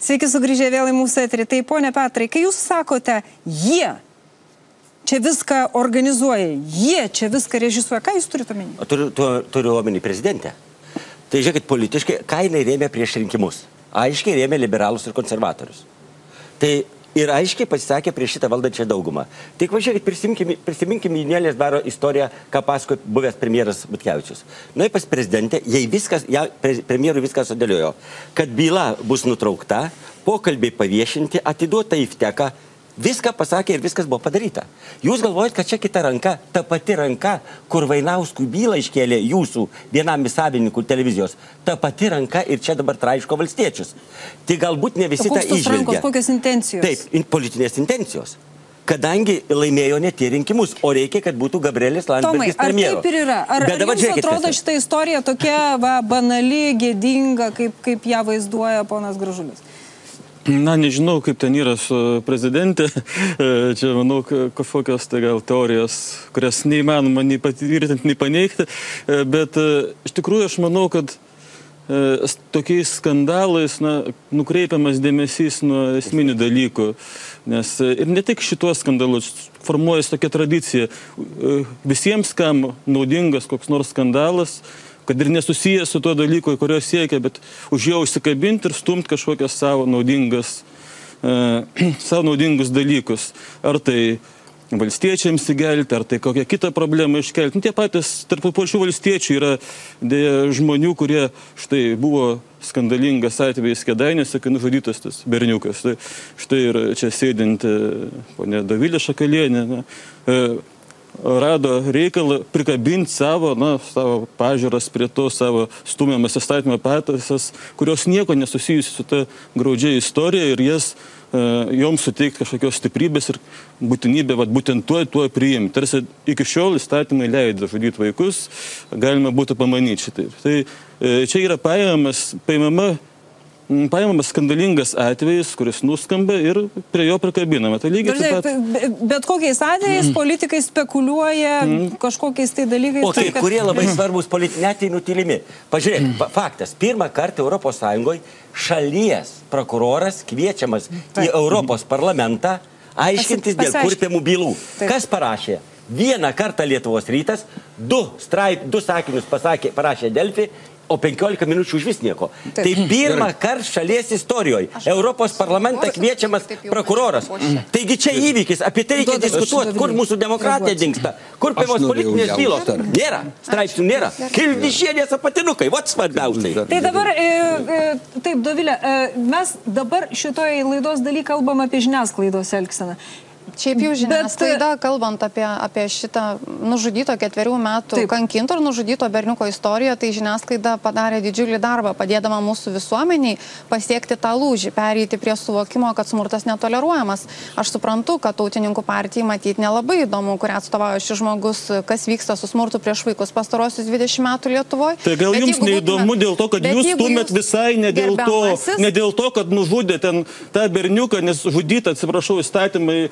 Sveiki sugrįžę vėl į mūsų eterį. Tai, ponia Petrai, kai jūs sakote, jie čia viską organizuoja, jie čia viską režisuoja, ką jūs turite omeny? Turiu omeny prezidentę. Tai žiūrėkit, politiškai, ką jinai rėmė prieš rinkimus? Aiškiai rėmė liberalus ir konservatorius. Tai ir aiškiai pasisakė prieš šitą valdančią daugumą. Tik važiuokit, prisiminkime Nėlės Dvaro istoriją, ką pasakojo buvęs premjeras Butkevičius. Nu, pas prezidentę, premjerui viską sudėliojo, kad byla bus nutraukta, pokalbiai paviešinti, atiduota į FTEką, viską pasakė ir viskas buvo padaryta. Jūs galvojat, kad čia kita ranka, ta pati ranka, kur Vainauskų bylą iškėlė jūsų vienam savininkų televizijos, ta pati ranka ir čia dabar traiško valstiečius. Tai galbūt ne visi tą įžvelgia. Kokios intencijos? Taip, politinės intencijos. Kadangi laimėjo ne tie rinkimus, o reikia, kad būtų Gabrielius Landsbergis premjeru. Ar taip ir yra? Ar jums atrodo šitą istoriją tokia banali, gėdinga, kaip ją vaizduoja ponas Gražulis? Na, nežinau, kaip ten yra su prezidentė. Čia, manau, kažkokios tai gal teorijos, kurias neįmanoma nei patvirtinti, nei paneigti. Bet iš tikrųjų aš manau, kad tokiais skandalais nukreipiamas dėmesys nuo esminių dalykų. Nes ir ne tik šituos skandalus formuojasi tokia tradicija. Visiems, kam naudingas koks nors skandalas, kad ir nesusijęs su tuo dalyku, kurio siekia, bet už jo užsikabinti ir stumti kažkokias savo naudingus dalykus. Ar tai valstiečiams įgelti, ar tai kokią kitą problemą iškelti. Tie patys tarp pačių valstiečių yra žmonių, kurie štai buvo skandalingas atvejis Kėdainiuose, kai nužudytas tas berniukas. Tai štai ir čia sėdinti ponė Dovilė Šakalienė rado reikalą prikabinti savo pažiūras prie to, savo stumiamas įstatymo pataisas, kurios nieko nesusijusi su ta graudžia istorija ir joms suteikti kažkokios stiprybės ir būtinybę būtent tuo priimti. Tarsi iki šiol įstatymai leido žudyti vaikus, galima būtų pamanyti šitaip. Tai čia yra paimamas skandalingas atvejis, kuris nuskamba ir prie jo prikabinama. Tai lygiai taip pat... Bet kokiais atvejais politikai spekuliuoja kažkokiais tai dalykais... O kai kurie labai svarbus politiniai atvejai nutylimi. Pažiūrėk, faktas, pirmą kartą Europos Sąjungoje šalies prokuroras kviečiamas į Europos parlamentą aiškintis dėl kurpiamų bylų. Kas parašė? Vieną kartą Lietuvos rytas, du sakinius parašė Delfi, o 15 minučių už vis nieko. Tai pirmą kartą šalies istorijoje Europos parlamentą kviečiamas prokuroras. Taigi čia įvykis, apie tai reikia diskutuoti, kur mūsų demokratija dingsta, kur pirmos politinės bylos. Nėra, straipsnių nėra. Kildišienės apatinukai, vat svarbiausiai. Tai dabar, taip, Dovilė, mes dabar šitoje laidos daly kalbam apie žiniasklaidos elgseną. Šiaip jau žiniasklaida, kalbant apie šitą nužudyto 4 metų kankinto ir nužudyto berniuko istoriją, tai žiniasklaida padarė didžiulį darbą, padėdama mūsų visuomeniai pasiekti tą lūžį, pereiti prie suvokimo, kad smurtas netoleruojamas. Aš suprantu, kad Tautininkų partijai matyti nelabai įdomu, kurią atstovauja šis žmogus, kas vyksta su smurtu prieš vaikus pastarosius 20 metų Lietuvoje. Tai gal jums neįdomu dėl to, kad jūs stumėt visai ne dėl to, kad nužudė ten tą berniuką, nes žudytą, atsiprašau, įstatymai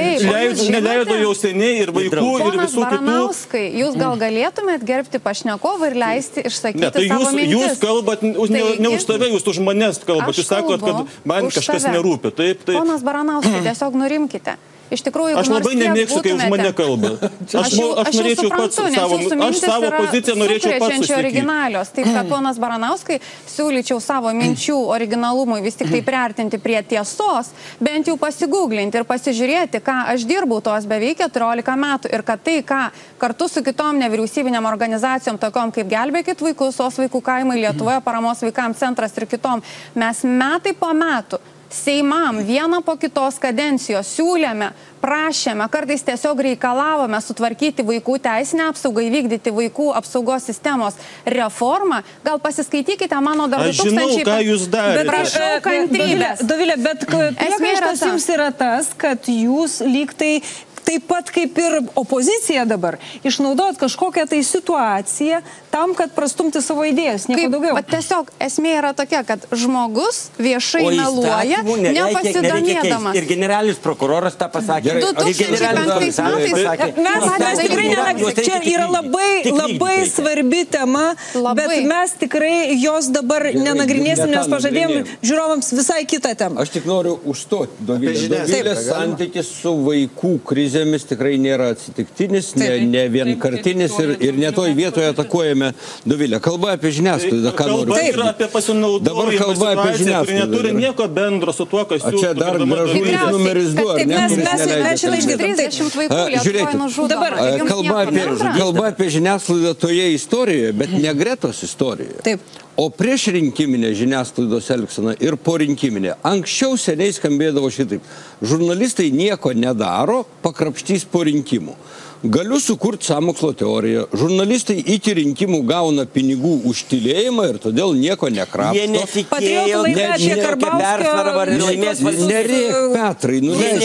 neleido jau seniai ir vaikų ir visų kitų. Ponas Baranauskai, jūs gal galėtumėt gerbti pašnekovą ir leisti išsakyti savo mintis? Jūs kalbat, ne už tave, jūs už manęs kalbat. Jūs sakot, kad man kažkas nerūpi. Ponas Baranauskai, tiesiog nurimkite. Iš tikrųjų, aš labai nemėgsiu, kai už mane kalba. Aš norėčiau pats savo poziciją norėčiau pats susakyti. Originalios. Taip, kad ponas Baranauskai siūlyčiau savo minčių originalumui vis tik tai priartinti prie tiesos, bent jau pasigūglinti ir pasižiūrėti, ką aš dirbau tos beveik 14 metų ir kad tai, ką kartu su kitom nevyriausybinėm organizacijom, tokiom kaip Gelbėkit vaikus, Os vaikų kaimai Lietuvoje, Paramos vaikams centras ir kitom, mes metai po metų Seimam vieną po kitos kadencijos siūlėme, prašėme, kartais tiesiog reikalavome sutvarkyti vaikų teisinę apsaugą, įvykdyti vaikų apsaugos sistemos reformą. Gal pasiskaitykite mano dar 2000... Aš žinau, ką jūs darėte. Bet prašau kantrybės. Dovilė, bet priekaištas jums yra tas, kad jūs lyg tai taip pat kaip ir opozicija dabar, išnaudojat kažkokią tai situaciją tam, kad prastumti savo idėjas, nieko daugiau. Tiesiog esmė yra tokia, kad žmogus viešai meluoja, nepasidomėdamas. Ir generalinis prokuroras tą pasakė. 2005 Mes tikrai nelabai, čia yra labai svarbi tema, bet mes tikrai jos dabar nenagrinėsim, nes pažadėjom žiūrovams visai kitą temą. Aš tik noriu užstoti, Dovilės santykis su vaikų krizėmis tikrai nėra atsitiktinis, ne vienkartinis ir ne toj vietoje atakuojame Dovilę. Kalba apie žiniasklaidą, ką noriu. Kalba yra apie pasinaudojimą situaciją, kuri neturi nieko bendro su tuo, kas siūloma. Čia dar gražulis numeris 2, ar ne? Mes šitą išgirdom. 30 vaikų Lietuvoje nužudoma. Kalba apie žiniasklaidą toje istorijoje, bet ne Gretos istorijoje. Taip. O prieš rinkiminė žiniasklaidos elgsena ir po rinkiminė. Anksčiau seniai skambėdavo šitaip. Žurnalistai nieko nedaro, pakrapštys po rinkimų. Galiu sukurti sąmokslo teoriją. Žurnalistai iki rinkimų gauna pinigų už tylėjimą ir todėl nieko nekrapšto. Jie netikėjo, Nerėk, Petrai,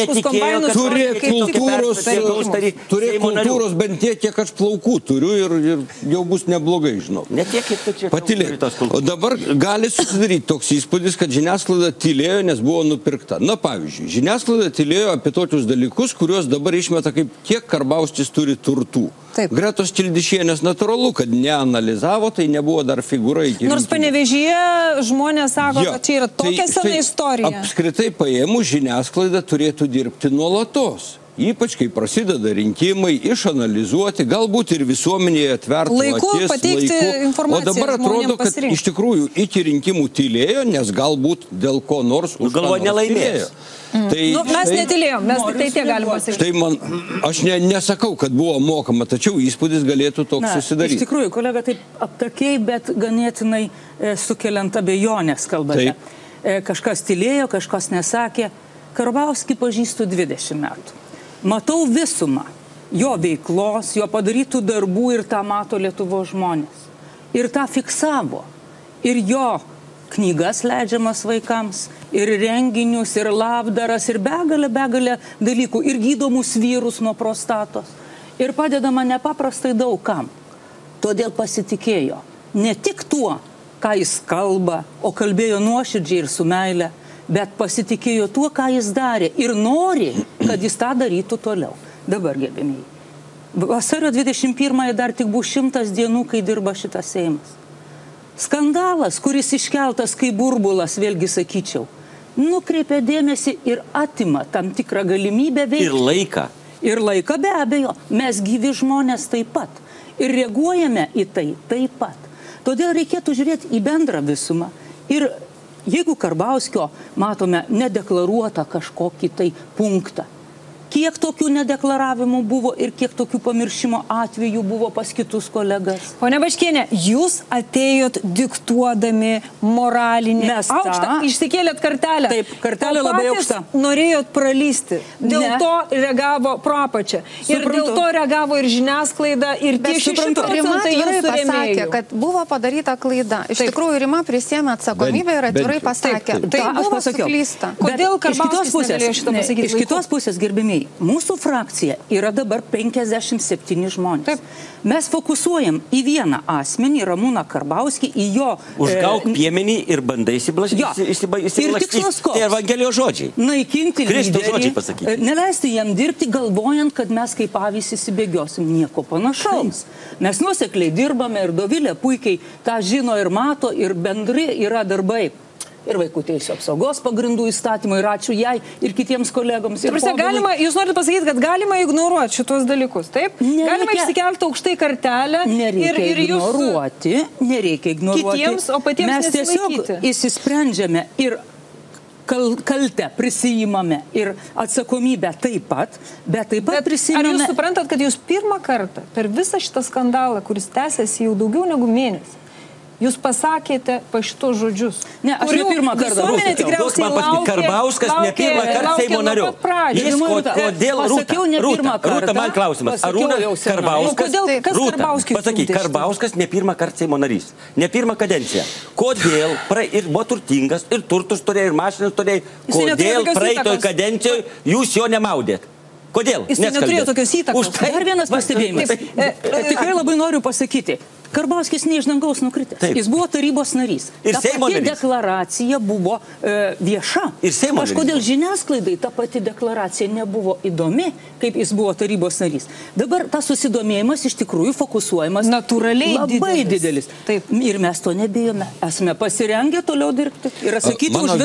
turėk kultūros bent tiek, kiek aš plaukų turiu ir jau bus neblogai, žinau. Patylėk. O dabar gali susidaryti toks įspūdis, kad žiniasklaida tylėjo, nes buvo nupirkta. Na, pavyzdžiui, žiniasklaida tylėjo apie tokius dalykus, kuriuos dabar išmeta kaip kiek Karbauskis turi turtų. Taip. Gretos Čildišienės natūralu, kad neanalizavo, tai nebuvo dar figūra iki rinkimų. Nors Panevėžyje žmonės sako, kad čia yra tokia sena istorija. Apskritai paėmus žiniasklaida turėtų dirbti nuolatos. Ypač, kai prasideda rinkimai, išanalizuoti, galbūt ir visuomenėje atvertų akis, pateikti informaciją. O dabar atrodo, kad iš tikrųjų iki rinkimų tylėjo, nes galbūt dėl ko nors už ką nors tylėjo. Mes netylėjom, mes tik tai tiek galim pasakyti. Aš nesakau, kad buvo mokama, tačiau įspūdis galėtų toks susidaryti. Iš tikrųjų, kolega, taip aptakiai, bet ganėtinai sukeliant abejonės kalbate. Kažkas tylėjo, kažkas nesakė. Karbauskį pažįstu 20 metų. Matau visumą jo veiklos, jo padarytų darbų ir tą mato Lietuvos žmonės. Ir tą fiksavo. Ir jo knygas leidžiamas vaikams, ir renginius, ir labdaras, ir begalę dalykų, ir gydomus vyrus nuo prostatos. Ir padedama nepaprastai daug kam. Todėl pasitikėjo ne tik tuo, ką jis kalba, o kalbėjo nuoširdžiai ir su meile, bet pasitikėjo tuo, ką jis darė ir nori, kad jis tą darytų toliau. Dabar, gerbėmiai, vasario 21 dar tik bus 100 dienų, kai dirba šitas Seimas. Skandalas, kuris iškeltas kaip burbulas, vėlgi sakyčiau, nukreipia dėmesį ir atima tam tikrą galimybę veikti. Ir laiką. Ir laiką be abejo. Mes gyvi žmonės taip pat. Ir reaguojame į tai taip pat. Todėl reikėtų žiūrėti į bendrą visumą. Ir jeigu Karbauskio matome nedeklaruotą kažkokį tai punktą, kiek tokių nedeklaravimų buvo ir kiek tokių pamiršimo atvejų buvo pas kitus kolegas. Pone Baškienė, jūs atėjot diktuodami moralinį aukštą, išsikėlėt kartelę. Taip, kartelė labai aukšta. Norėjot pralysti, dėl to reagavo pro apačią. Ir dėl to reagavo ir žiniasklaida, ir tie 6% jūsų rėmėjų. Kad buvo padaryta klaida. Iš tikrųjų, Rima prisėmė atsakomybę ir atvirai pasakė. Tai buvo suklysta. Kodėl Karbauskis negalėjo šitą pasakyti? Iš kitos pusės, gerbimiai, mūsų frakcija yra dabar 57 žmonės. Taip. Mes fokusuojam į vieną asmenį, Ramūną Karbauskį, į jo... Užgauk piemenį ir bandai įsiblaškyti. Ir tikslas koks? Tai Evangelijos žodžiai. Naikinti lyderį, pasakyti. Neleisti jam dirbti, galvojant, kad mes kaip pavyzdys įsibėgiosim. Nieko panašaus. Mes nuosekliai dirbame ir Dovilė puikiai tą žino ir mato, ir bendri yra darbai. Ir vaikų teisų apsaugos pagrindų įstatymų, ir ačiū jai, ir kitiems kolegoms. Jūs norite pasakyti, kad galima ignoruoti šitos dalykus, taip? Galima išsikelti aukštai kartelę. Nereikia ignoruoti. Kitiems, o patiems mes tiesiog įsisprendžiame ir kaltę prisijimame ir atsakomybę taip pat, bet taip pat prisimame... Ar jūs suprantat, kad jūs pirmą kartą per visą šitą skandalą, kuris tęsiasi jau daugiau negu mėnesį, jūs pasakėte pa šitos žodžius. Ne, aš ne pirmą kartą. Visuomenė tikriausiai laukia. Karbauskas ne pirmą kartą Seimo nariu. Jis kodėl Rūta, man klausimas. Arūnas Karbauskas. Pasakyk, Karbauskas ne pirmą kartą Seimo narys. Ne pirmą kadenciją. Kodėl ir buvo turtingas, ir turtus turėjo, ir mašinas turėjo. Kodėl praeitoj kadencijoje jūs jo nemaudėt? Kodėl? Jis neturėjo tokios įtakos. Dar vienas pastebėjimas. Tikrai labai noriu pasakyti. Karbauskis ne iš dangaus nukritęs. Taip. Jis buvo tarybos narys. Ir Seimo narys. Deklaracija buvo vieša. Ir Seimo narys. Kažkodėl žiniasklaidai ta pati deklaracija nebuvo įdomi, kaip jis buvo tarybos narys. Dabar tas susidomėjimas iš tikrųjų fokusuojamas natūraliai labai didelis. Taip. Ir mes to nebijome. Esame pasirengę toliau dirbti ir atsakyti už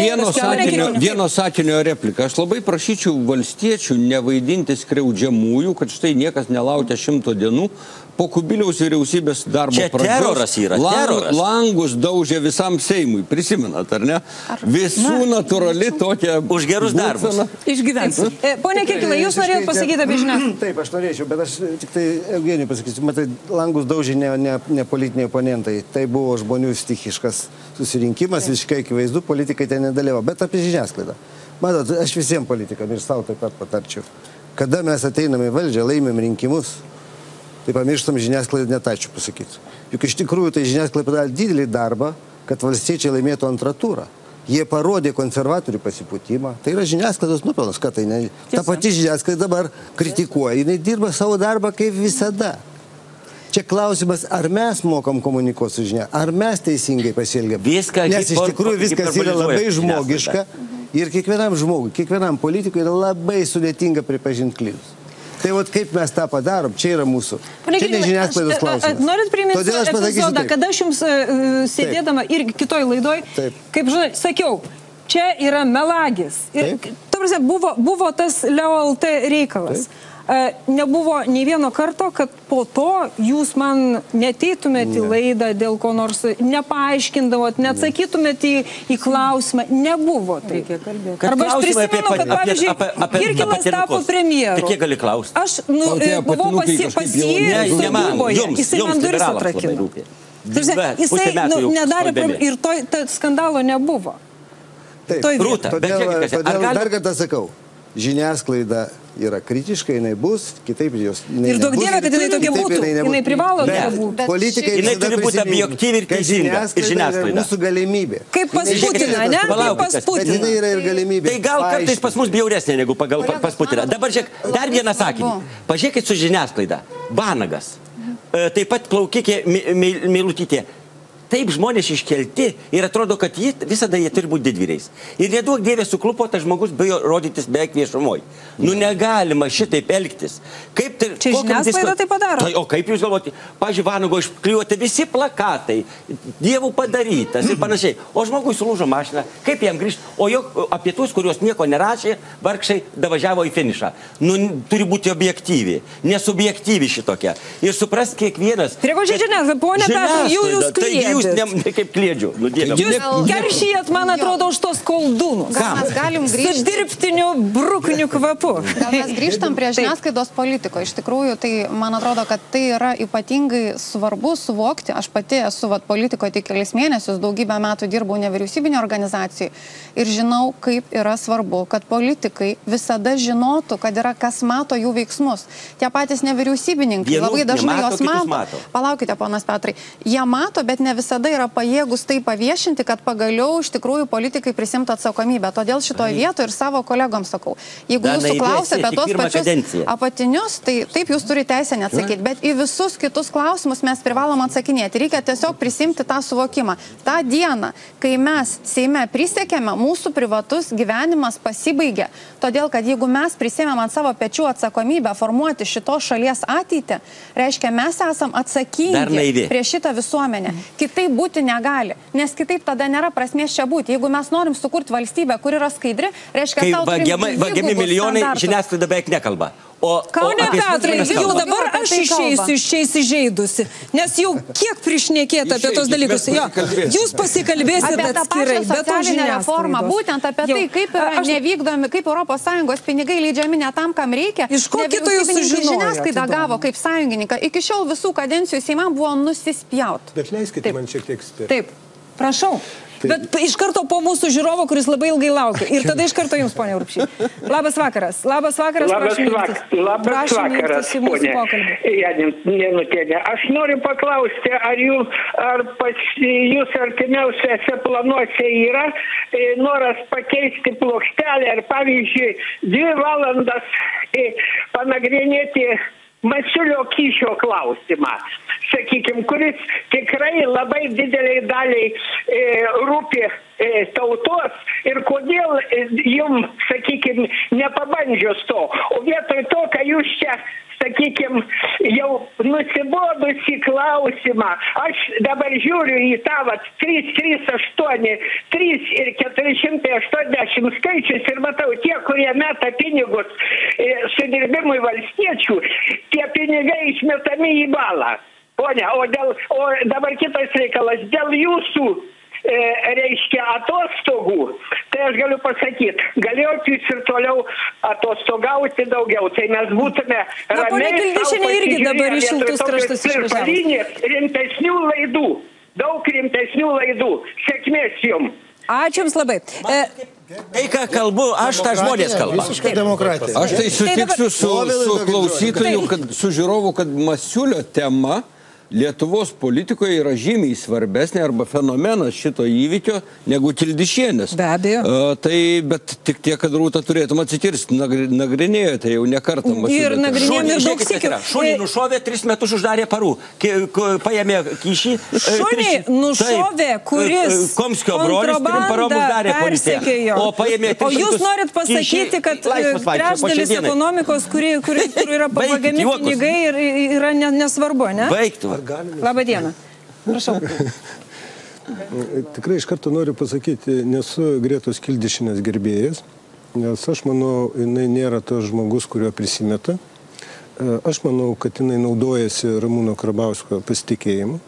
viską. Vieno sakinio replika. Aš labai prašyčiau valstiečių nevaidinti skriaudžiamųjų, kad štai niekas nelaukia 100 dienų. Po Kubiliaus vyriausybės darbo čia teroras yra, teroras. Langus daužė visam Seimui, prisimenat, ar ne? Visų natūrali tokia... Už gerus darbus. Išgyvensim. Pone Kirkilai, jūs norėjot pasakyti apie žiniasklaidą? Taip, aš norėčiau, bet aš tik tai Eugenijui pasakysiu. Matai, langus daužė ne politiniai oponentai. Tai buvo žmonių stichiškas susirinkimas, visiškai akivaizdu, politikai ten nedalyvavo. Bet apie žiniasklaidą. Matot, aš visiems politikam ir savo taip pat patarčiau. Kada mes ateiname į valdžią, laimėm rinkimus, tai pamirštam žiniasklaidą net ačiū pasakyti. Juk iš tikrųjų tai žiniasklaida padarė didelį darbą, kad valstiečiai laimėtų antrą turą. Jie parodė konservatorių pasipūtimą. Tai yra žiniasklaidos nupelnas, kad tai ne... Ta pati žiniasklaida dabar kritikuoja, jinai dirba savo darbą kaip visada. Čia klausimas, ar mes mokam komunikuoti su žinia, ar mes teisingai pasielgiam. Nes iš tikrųjų viskas yra labai žmogiška ir kiekvienam žmogui, kiekvienam politikui yra labai sudėtinga pripažinti klydus. Tai vat kaip mes tą padarom, čia yra mūsų. Čia ne žiniasklaidos klausimas. Norit priminti epizodą, kada aš jums sėdėdama ir kitoj laidoj, kaip žinai, sakiau, čia yra melagis. Ir, buvo tas LeoLT reikalas. Nebuvo nei vieno karto, kad po to jūs man neteitumėt į laidą dėl ko nors, nepaaiškindavot, neatsakytumėt į klausimą. Nebuvo tai. Arba aš prisimenu, kad pavyzdžiui, Kirkilas tapo premjeru. Tai kiek gali klausti? Aš buvau pas jį Sodyboje, jisai man duris atrakino. Jisai nedarė ir to skandalo nebuvo. Rūta, todėl dar kartą sakau, žiniasklaida yra kritiška, jinai bus, kitaip jos nebus. Ir daug dievė, kad jinai tokia būtų. Jinai privalo būti. Politikai jinai turi būti objektyvi ir teisinga. Žiniasklaida yra mūsų galimybė. Kaip pas Putiną, ne? Kaip pas Putiną. Bet jinai yra ir galimybė. Tai gal kartais pas mus bjauresnė negu pas Putiną. Dabar žiūrėk, dar vieną sakinį. Pažiūrėkit su žiniasklaida. Vanagas. Taip pat Plaukikė Meilutytė. Taip žmonės iškelti ir atrodo, kad visada jie turi būti didvyriais. Ir neduok dievė suklupo, tas žmogus bijo rodytis beveik viešumoj. Nu negalima šitaip elgtis. Čia žiniasklaida tai padaro. O kaip jūs galvoti? Pavyzdžiui, Vanago išklijuoti visi plakatai, dievų padarytas ir panašiai. O žmogus sulūžo mašiną, kaip jam grįžti? O jo apie tuos, kuriuos nieko nerašė, vargšai davažiavo į finišą. Nu, turi būti objektyvi, nesubjektyvi šitokia. Ir suprast kiekvienas. Pone Petrai, jūs kliejate. Jūs ne kaip kliedžiu. Jūs keršijat, man atrodo, už tos koldūnus. Gal mes galim grįžti? Su dirbtiniu brukiniu kvapu. Gal mes grįžtam prie žiniasklaidos politiko. Iš tikrųjų, tai man atrodo, kad tai yra ypatingai svarbu suvokti. Aš pati esu politikoje tik kelis mėnesius, daugybę metų dirbau nevyriausybinio organizacijai ir žinau, kaip yra svarbu, kad politikai visada žinotų, kad yra kas mato jų veiksmus. Tie patys nevyriausybininkai labai dažnai jos mato. Palaukite, ponas Petrai. Jie mato, bet ne visada yra pajėgus tai paviešinti, kad pagaliau iš tikrųjų politikai prisimtų atsakomybę. Todėl šitoje vietoje ir savo kolegoms sakau, jeigu jūsų klausia apie tos pačius apatinius, tai taip jūs turite teisę neatsakyti, bet į visus kitus klausimus mes privalom atsakinėti. Reikia tiesiog prisimti tą suvokimą. Ta diena, kai mes Seime prisiekėme, mūsų privatus gyvenimas pasibaigė. Todėl, kad jeigu mes prisėmėm ant savo pečių atsakomybę formuoti šitos šalies ateitį, reiškia, mes esam atsakingi prieš šitą visuomenę. Kitaip būti negali, nes kitaip tada nėra prasmės čia būti. Jeigu mes norim sukurti valstybę, kur yra skaidri, reiškia, vagiami milijonai, žiniasklaida beveik nekalba. Kaune Petrai, jau dabar aš išeisiu iš čia įsižeidusi, nes jau kiek prišnekėta apie tos dalykus. Jūs pasikalbėsite atskirai, bet socialinė reforma, būtent apie tai, kaip yra nevykdomi, kaip ES pinigai leidžiami ne tam, kam reikia. Iš ko kito jūs sužinojote? Žiniasklaida gavo kaip sąjungininką. Iki šiol visų kadencijų Seimam buvo nusispjaut. Bet leiskite man šiek tiek spėti. Taip. Prašau. Bet iš karto po mūsų žiūrovo, kuris labai ilgai laukia. Ir tada iš karto jums, ponia Urbšy. Labas vakaras. Labas vakaras, prašom jungtis į mūsų pokalbį. Janutienė, aš noriu paklausti, ar pas jūs artimiausiuose planuose yra noras pakeisti plokštelę ir pavyzdžiui 2 valandas panagrinėti Masiulio kyšio klausimą, sakykime, kuris tikrai labai dideliai daliai rūpi tautos ir kodėl jums, sakykime, nepabandžius to, o vietoj to, ką jūs čia, sakykime, jau nusibodusi klausimą, aš dabar žiūriu į tą 338, 3 ir 480 skaičius ir matau, tie, kurie meta pinigus sudirbimui valstiečių, tie pinigai išmetami į balą. Ponia, o dabar kitas reikalas, dėl jūsų reiškia atostogų, tai aš galiu pasakyti, galėjot jūs ir toliau atostogauti daugiau, tai mes būtume ramiai rimtesnių laidų, daug rimtesnių laidų. Sėkmės jums. Ačiū jums labai. Tai, ką kalbu, aš tą žmonės kalbu. Visiškai demokratija. Aš tai sutiksiu su klausytoju, su žiūrovu, kad Masiulio tema Lietuvos politikoje yra žymiai svarbesnė arba fenomenas šito įvykio negu Kildišienės. Be abejo. Bet tik tiek, kad Rūta turėtum atsikirsti, nagrinėjote jau ne kartą Masiulio. Ir nagrinėjom ir daug sykių. Šunį nušovė, 3 metus uždarė parų. Paėmė kyšį. Šunį nušovė, kuris Komskio brolis 3 parom uždarė policiją. O jūs norit pasakyti, kad trečdalis ekonomikos, kur yra pavagami pinigai, yra nesvarbu, ne? Baigtų. Labą dieną. Prašau. Tikrai iš karto noriu pasakyti, nesu Gretos Kildišienės gerbėjas, nes aš manau, jinai nėra tas žmogus, kurio prisimeta. Aš manau, kad jinai naudojasi Ramūno Karbauskio pasitikėjimu.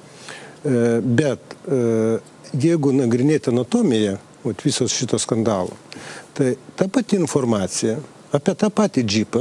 Bet jeigu nagrinėti anatomiją, visos šito skandalo, tai ta pati informacija apie tą patį džipą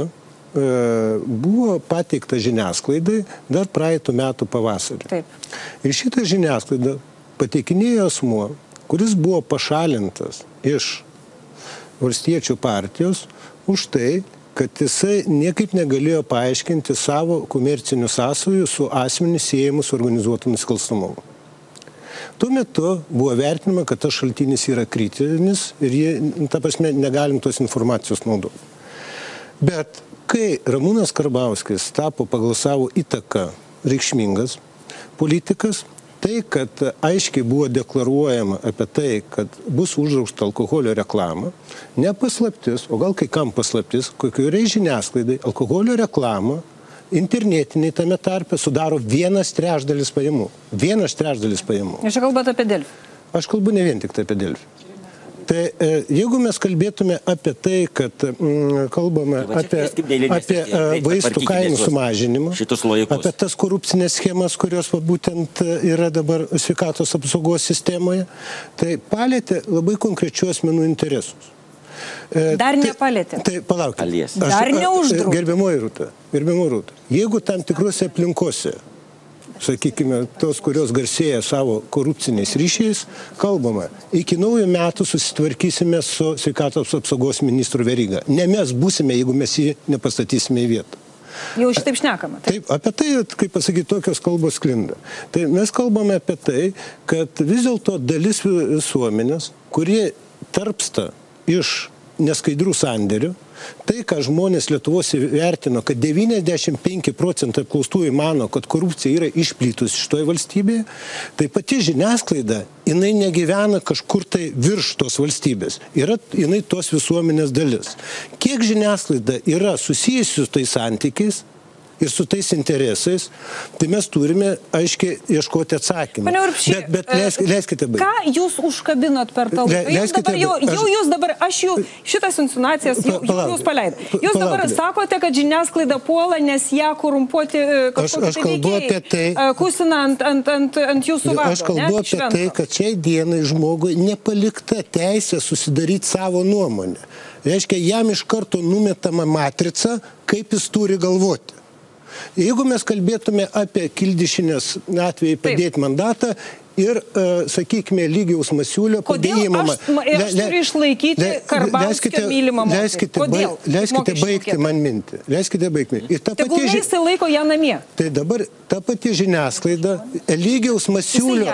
buvo pateikta žiniasklaidai dar praeitų metų pavasarį. Taip. Ir šitą žiniasklaidą pateikinėjo asmuo, kuris buvo pašalintas iš Valstiečių partijos už tai, kad jisai niekaip negalėjo paaiškinti savo komercinių sąsajų su asmeniu siejamu su organizuotu nusikalstamumu. Tuo metu buvo vertinama, kad tas šaltinis yra kritinis ir ta prasme negalim tos informacijos naudoti. Bet kai Ramūnas Karbauskis tapo pagal savo įtaką reikšmingas politikas, tai, kad aiškiai buvo deklaruojama apie tai, kad bus uždrausta alkoholio reklama, ne paslaptis, o gal kai kam paslaptis, kokiai žiniasklaidai alkoholio reklama internetiniai tame tarpe sudaro 1/3 pajamų. 1/3 pajamų. Aš kalbate apie Delfį. Aš kalbu ne vien tik tai apie Delfį. Tai jeigu mes kalbėtume apie tai, kad kalbame apie vaistų kainų sumažinimą, apie tas korupcinės schemas, kurios būtent yra dabar sveikatos apsaugos sistemoje, tai palėtė labai konkrečių asmenų interesus. Dar nepalėtė. Tai palaukite. Dar neuždraudė. Gerbiamoji Rūta, jeigu tam tikrose aplinkose, sakykime, tos, kurios garsėja savo korupciniais ryšiais, kalbama, iki naujų metų susitvarkysime su sveikatos apsaugos ministru Veryga. Ne mes būsime, jeigu mes jį nepastatysime į vietą. Jau šitaip šnekama. Taip, apie tai, kaip pasakyti, tokios kalbos sklinda. Tai mes kalbame apie tai, kad vis dėlto dalis visuomenės, kurie tarpsta iš neskaidrių sandėrių, tai, ką žmonės Lietuvos įvertino, kad 95% apklaustųjų mano, kad korupcija yra išplytus šitoje valstybėje, tai pati žiniasklaida, jinai negyvena kažkur tai virš tos valstybės. Yra jinai tos visuomenės dalis. Kiek žiniasklaida yra susijusi su tais santykiais ir su tais interesais, tai mes turime aiškiai ieškoti atsakymą. Bet leiskite baigti. Ką jūs užkabinot per tą laiką? Jūs dabar, aš jau šitas insinuacijas jūs paleidau. Jūs dabar sakote, kad žiniasklaida puola, nes ją korumpuoti kažkokie veikėjai, kusina ant jūsų vado. Aš kalbu apie tai, kad šiai dienai žmogui nepalikta teisė susidaryti savo nuomonę. Reiškia, jam iš karto numetama matrica, kaip jis turi galvoti. Jeigu mes kalbėtume apie Kildišienės atvejį padėti mandatą ir, sakykime, Lygiaus Masiulio padėjimą. Kodėl aš turiu išlaikyti Karbauskio mylimą moterį? Kodėl? Leiskite baigti man mintį. Tegul jisai laiko ją namie. Tai dabar ta pati žiniasklaida Lygiaus Masiulio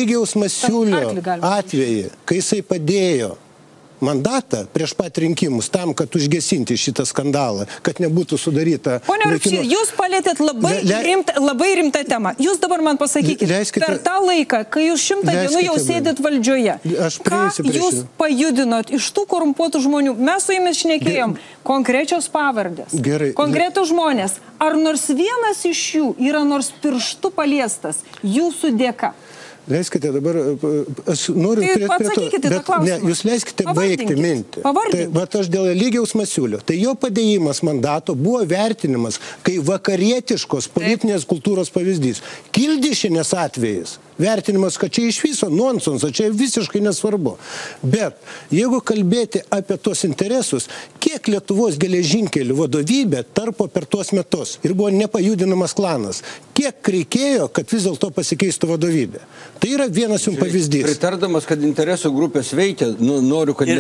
atvejį, kai jisai padėjo mandatą prieš pat rinkimus tam, kad užgesinti šitą skandalą, kad nebūtų sudaryta... Pone Rupšy, jūs palėtėt labai rimtą temą. Jūs dabar man pasakykite, per tą laiką, kai jūs 100 dienų jau sėdėt valdžioje, ką jūs pajudinot iš tų korumpuotų žmonių? Mes su jumis šnekėjom konkrečios pavardės, konkretus žmonės. Ar nors vienas iš jų yra nors pirštu paliestas jūsų dėka? Leiskite dabar, aš noriu atsakykite tą klausimą. Jūs leiskite baigti mintį. Bet aš dėl Lygiaus Masiulio. Tai jo padėjimas mandato buvo vertinimas, kai vakarietiškos politinės kultūros pavyzdys. Kildišienės atvejais vertinimas, kad čia iš viso nonsensas, čia visiškai nesvarbu. Bet jeigu kalbėti apie tos interesus, kiek Lietuvos geležinkelių vadovybė tarpo per tuos metus ir buvo nepajudinamas klanas, kiek reikėjo, kad vis dėlto pasikeistų vadovybė. Tai yra vienas jums pavyzdys. Pritardamas, kad interesų grupės veikia, noriu, kad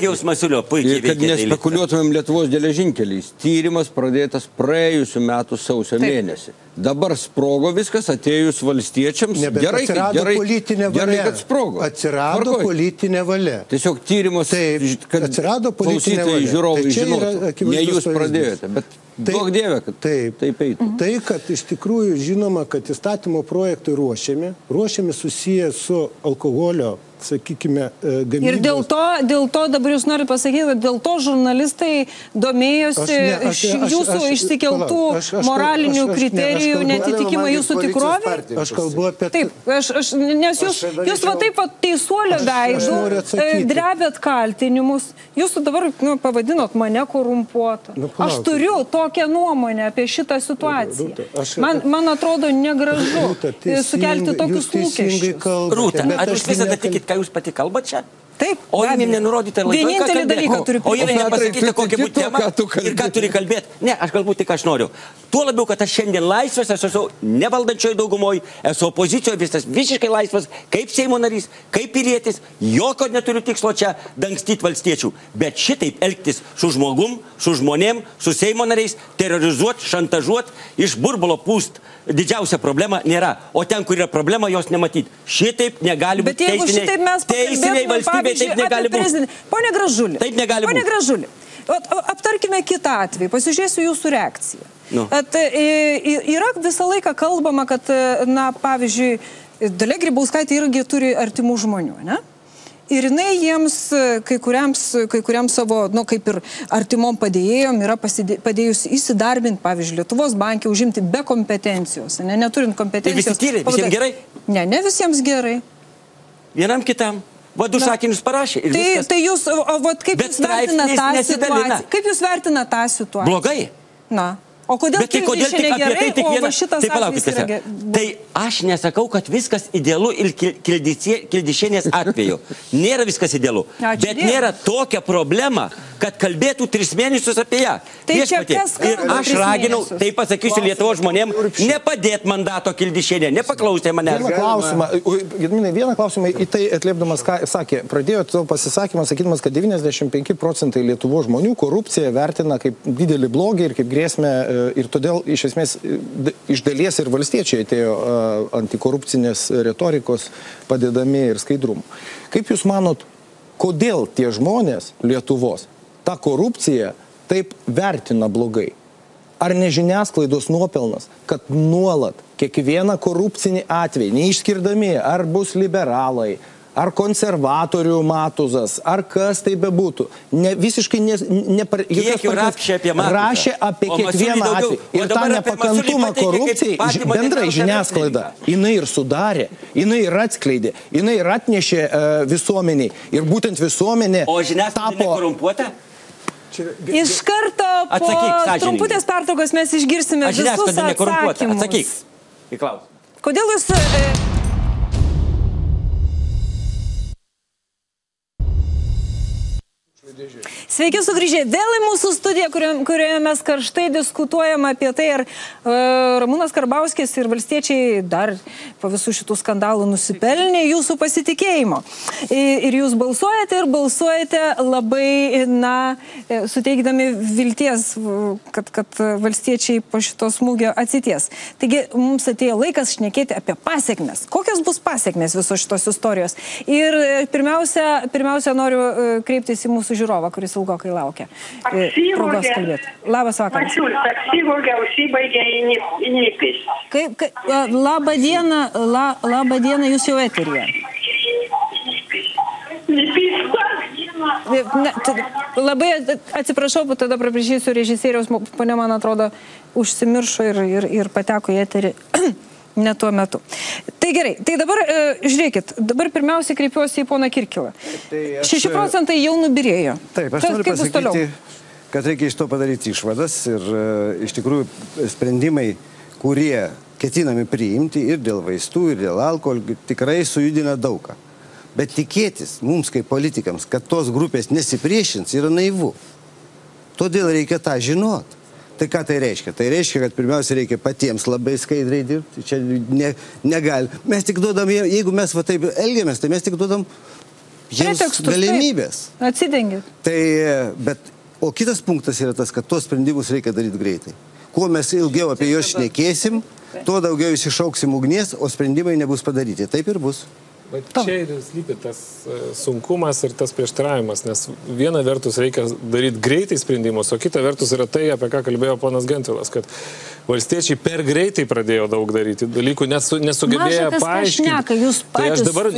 nespekuliuotumėm Lietuvos geležinkeliais. Tyrimas pradėtas praėjusių metų sausio mėnesį. Dabar sprogo viskas, atėjus valstiečiams. Gerai, kad sprogo. Atsirado politinė valia. Tiesiog tyrimas, kad klausytojai žiūrovai žinotų. Ne jūs pradėjote, bet duok Dieve, kad taip eitų. Tai, kad iš tikrųjų žinoma, kad įstatymo projektai ruošiami susiję su alkoholio, sakykime, gamybos. Ir dėl to dabar jūs norite pasakyti, kad dėl to žurnalistai domėjosi jūsų išsikeltų moralinių kriterijų netitikimą jūsų tikrovę? Aš kalbu apie... Taip, nes jūs va taip teisuolio veidų drebėt kaltinimus. Jūs dabar pavadinot mane korumpuotą. Aš turiu tokią nuomonę apie šitą situaciją. Man atrodo negražu sukelti tokius lūkesčius. Rūta, ar jūs visada tikit, ką jūs pati kalbat čia? Taip. O jums nenurodyta laidoje, vienintelį dalyką turiu o jums nepasakyti, kokia būtų tema ir ką turi kalbėti. Ne, aš galbūt tik aš noriu. Tuo labiau, kad aš šiandien laisvas, aš esu nevaldančioje daugumoje, esu opozicijoje, visiškai laisvas, kaip Seimo narys, kaip pilietis, jokio neturiu tikslo čia dangstyti valstiečių. Bet šitaip elgtis su žmogum, su žmonėm, su Seimo nariais, terrorizuoti, šantažuoti, iš burbulo pūst. Didžiausia problema nėra. O ten, kur yra problema, jos nematyti. Šitaip negali būti teisiniai valstybė, taip negali būti. Pone Gražulį, taip negali būti. Pone Gražulį, aptarkime kitą atvejį, pasižiūrėsiu jūsų reakciją. Yra visą laiką kalbama, kad, na, pavyzdžiui, Dalia Grybauskaitė irgi turi artimų žmonių, ne? Ir jinai jiems, kai kuriam savo, nu, kaip ir artimom padėjėjom, yra padėjusi įsidarbinti, pavyzdžiui, Lietuvos banke, užimti be kompetencijos, neturint kompetencijos. Ir visi tyri, visiems gerai? Ne visiems gerai. Vienam kitam. Va, du sakinius parašė. Tai jūs, kaip jūs vertinate tą situaciją? Kaip jūs vertinate tą situaciją? Blogai. Na. O kodėl Kildišienė gerai, o va šitas atvejis yra gerai? Tai aš nesakau, kad viskas idealu ir Kildišienės atveju. Nėra viskas idealu. Bet nėra tokia problema, kad kalbėtų 3 mėnesius apie ją. Ir aš raginau, tai pasakysiu Lietuvos žmonėm, nepadėt mandato Kildišienė, nepaklausė manęs. Vieną klausimą į tai atliepdamas, ką sakė. Pradėjo savo pasisakymą sakydamas, kad 95% Lietuvos žmonių korupciją vertina kaip didelį blogį ir kaip grėsmę. Ir todėl, iš esmės, iš dalies ir valstiečiai atėjo antikorupcinės retorikos padedami ir skaidrumu. Kaip Jūs manot, kodėl tie žmonės Lietuvos tą korupciją taip vertina blogai? Ar ne žiniasklaidos nuopelnas, kad nuolat kiekvieną korupcinį atvejį, neišskirdami, ar bus liberalai, ar konservatorių Matuzas, ar kas tai bebūtų, visiškai rašė apie kiekvieną atvejį. Ir tą nepakantumą korupcijai bendrai žiniasklaida, jinai ir sudarė, jinai ir atskleidė, jinai ir atnešė visuomeniai. Ir būtent visuomenė tapo... O žiniasklaida nekorumpuota? Iš karto po trumputės pertraukos mes išgirsime visus atsakymus. Atsakyk. Į klausimą. Kodėl jūs... Sveiki sugrįžę vėl į mūsų studiją, kurioje mes karštai diskutuojame apie tai, ar Ramūnas Karbauskis ir valstiečiai dar po visų šitų skandalų nusipelnė jūsų pasitikėjimo. Ir jūs balsuojate labai, suteikdami vilties, kad valstiečiai po šito smūgio atsities. Taigi mums atėjo laikas šnekėti apie pasiekmes. Kokios bus pasiekmes visos šitos istorijos? Ir pirmiausia noriu kreiptis į mūsų žiūrovą, kuris ilgokai laukia progos kalbėti. Labas vakaras. Apsivogė, užsibaigė įnipis. Labą dieną, jūs jau eteryje. Labai atsiprašau, bet tada praprašysiu režisieriaus, ponia, man atrodo, užsimiršo ir pateko į eterį ne tuo metu. Tai gerai, tai dabar žiūrėkit, dabar pirmiausia kreipiuosi į poną Kirkilą. 6% jau nubirėjo. Taip, aš noriu pasakyti, kad reikia iš to padaryti išvadas ir iš tikrųjų sprendimai, kurie ketinami priimti ir dėl vaistų, ir dėl alkoholio, tikrai sujudina daugą. Bet tikėtis mums kaip politikams, kad tos grupės nesipriešins, yra naivu. Todėl reikia tą žinoti. Tai ką tai reiškia? Tai reiškia, kad pirmiausia reikia patiems labai skaidriai dirbti. Čia negali. Mes tik duodam, jeigu mes va taip elgiamės, tai mes tik duodam jiems galimybės. Atsidengit. Tai, o kitas punktas yra tas, kad tos sprendimus reikia daryti greitai. Kuo mes ilgiau apie juos šnekėsim, tuo daugiau iššauksim ugnies, o sprendimai nebus padaryti. Taip ir bus. Bet čia ir slypi tas sunkumas ir tas prieštaravimas, nes viena vertus reikia daryti greitai sprendimus, o kita vertus yra tai, apie ką kalbėjo ponas Gentvilas, kad valstiečiai per greitai pradėjo daug daryti dalykų, nesugebėjo paaiškinti. Tai aš dabar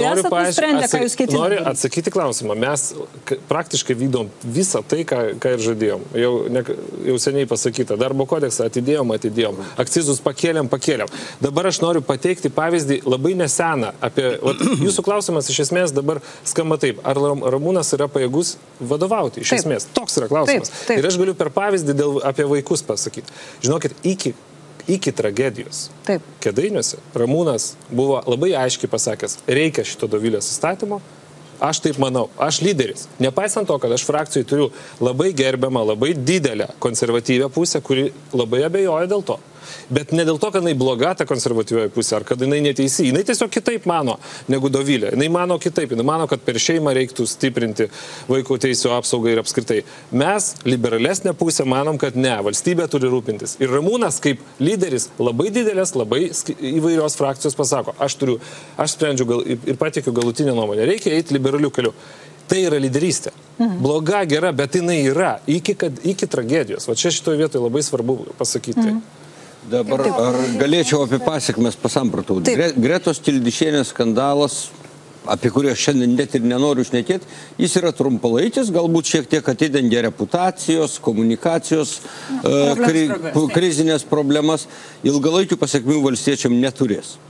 noriu atsakyti klausimą. Mes praktiškai vykdom visą tai, ką ir žadėjom. Jau seniai pasakyta. Darbo kodeksą atidėjom. Akcizus pakėlėm. Dabar aš noriu pateikti pavyzdį labai neseną apie... Jūsų klausimas iš esmės dabar skamba taip. Ar Ramūnas yra pajėgus vadovauti? Iš esmės. Toks yra klausimas. Ir aš galiu per pavyzdį apie vaikus pasakyti. Žinokit, iki tragedijos Kėdainiuose Ramūnas buvo labai aiškiai pasakęs, reikia šito Dovilės įstatymo. Aš taip manau, aš lyderis. Nepaisant to, kad aš frakcijai turiu labai gerbiamą, labai didelę konservatyvę pusę, kuri labai abejoja dėl to. Bet ne dėl to, kad jinai bloga ta konservatyvioji pusė, ar kad jinai neteisi. Jinai tiesiog kitaip mano negu Dovilė. Jinai mano kitaip. Jinai mano, kad per šeimą reiktų stiprinti vaikų teisių apsaugą ir apskritai. Mes, liberalesnė pusė, manom, kad ne, valstybė turi rūpintis. Ir Ramūnas kaip lyderis labai didelės, labai įvairios frakcijos pasako, aš sprendžiu ir pateikiu galutinę nuomonę. Reikia eiti liberalių kelių. Tai yra lyderystė. Bloga, gera, bet jinai yra iki tragedijos. Va čia šitoje vietoje labai svarbu pasakyti. Dabar ar galėčiau apie pasiekmes pasamprotauti? Gretos Tildišienės skandalas, apie kurį aš šiandien net ir nenoriu šnekėti, jis yra trumpalaikis, galbūt šiek tiek atidengia reputacijos, komunikacijos, krizinės problemas, ilgalaikių pasiekmių valstiečiam neturės.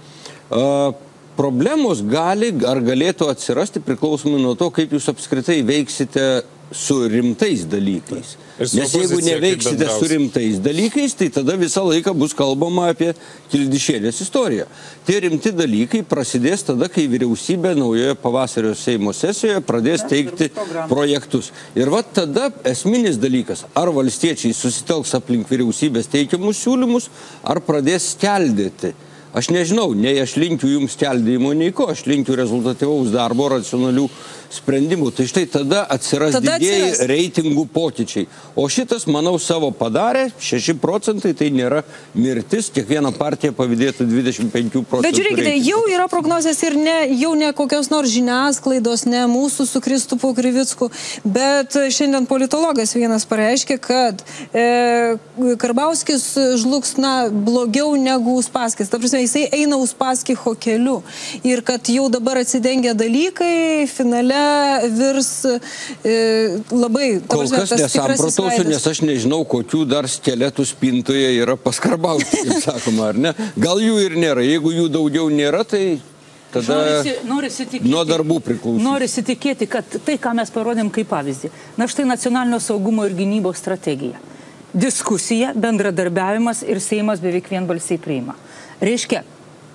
Problemos galėtų atsirasti priklausomai nuo to, kaip jūs apskritai veiksite su rimtais dalykais. Nes jeigu neveiksite su rimtais dalykais, tai tada visą laiką bus kalbama apie Tildišienės istoriją. Tie rimti dalykai prasidės tada, kai vyriausybė naujoje pavasario Seimo sesijoje pradės teikti projektus. Ir va tada esminis dalykas, ar valstiečiai susitelks aplink vyriausybės teikiamus siūlymus, ar pradės skeldėti. Aš nežinau, nei aš linkiu jums skeldėjimo, nei ko, aš linkiu rezultatyvaus darbo, racionalių sprendimų. Tai štai tada atsiras didieji reitingų pokyčiai. O šitas, manau, savo padarė, 6% tai nėra mirtis, kiekviena partija pavydėtų 25%. Bet žiūrėkite, jau yra prognozės ir jau ne kokios nors žiniasklaidos, ne mūsų su Kristupu Krivicku, bet šiandien politologas vienas pareiškė, kad Karbauskis žlugs, blogiau negu Uspaskis. Ta prasme, jisai eina Uspaskicho keliu. Ir kad jau dabar atsidengia dalykai, finale virs labai... Kol kas nesamprotausiu, nes aš nežinau, kokių dar skeletų spintoje yra pas Karbauskį, kaip sakoma, ar ne? Gal jų ir nėra. Jeigu jų daugiau nėra, tai tada nuo darbų priklausys. Norisi tikėti, kad tai, ką mes parodėm kaip pavyzdį. Na štai nacionalinio saugumo ir gynybos strategija. Diskusija, bendradarbiavimas ir Seimas beveik vienbalsiai priima. Reiškia,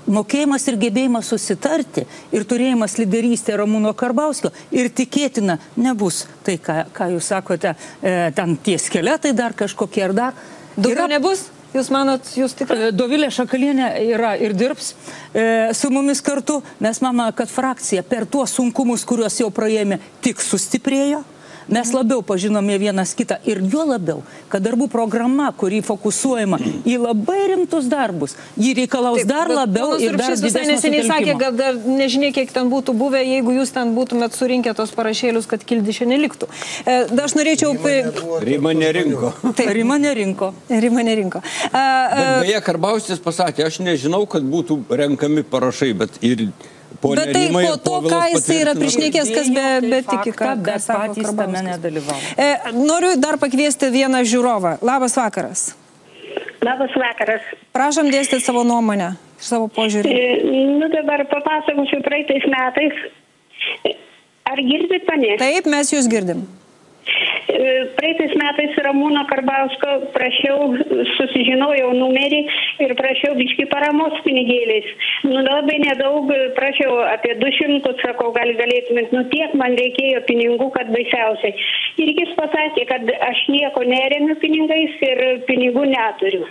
mokėjimas ir gebėjimas susitarti ir turėjimas lyderystė Ramūno Karbauskio ir tikėtina nebus tai, ką jūs sakote, ten tie skeletai dar kažkokie ar dar. Daugiau nebus? Jūs manot, jūs tikrai? Dovilė Šakalienė yra ir dirbs su mumis kartu. Mes manome, kad frakcija per tuos sunkumus, kuriuos jau praėjome, tik sustiprėjo. Mes labiau pažinome vienas kitą ir juo labiau, kad darbų programa, kurį fokusuojama į labai rimtus darbus, jį reikalaus dar labiau ir dar didesnio sutelkimo. Neseniai sakė, kad dar nežinia, kiek ten būtų buvę, jeigu jūs ten būtumėt surinkę tos parašėlius, kad Kildišė neliktų. Aš norėčiau... Rima nerinko. Rima nerinko. Rima nerinko. Bet beje, Karbauskis pasakė, aš nežinau, kad būtų renkami parašai, bet ir... Bet tai po to, ką jis yra priešnekės, kas be tiki, ką sako Karbauskis. Noriu dar pakviesti vieną žiūrovą. Labas vakaras. Labas vakaras. Prašom dėstyti savo nuomonę, savo požiūrį. Dabar papasakosiu praeitais metais. Ar girdit mane? Taip, mes jūs girdim. Praeitais metais Ramūno Karbausko prašiau, susižinojau numerį ir prašiau biškį paramos pinigėliais. Labai nedaug, prašiau apie 200, sakau, galėtumėt, tiek man reikėjo pinigų, kad baisiausiai. Ir jis pasakė, kad aš nieko neremiu pinigais ir pinigų neturiu.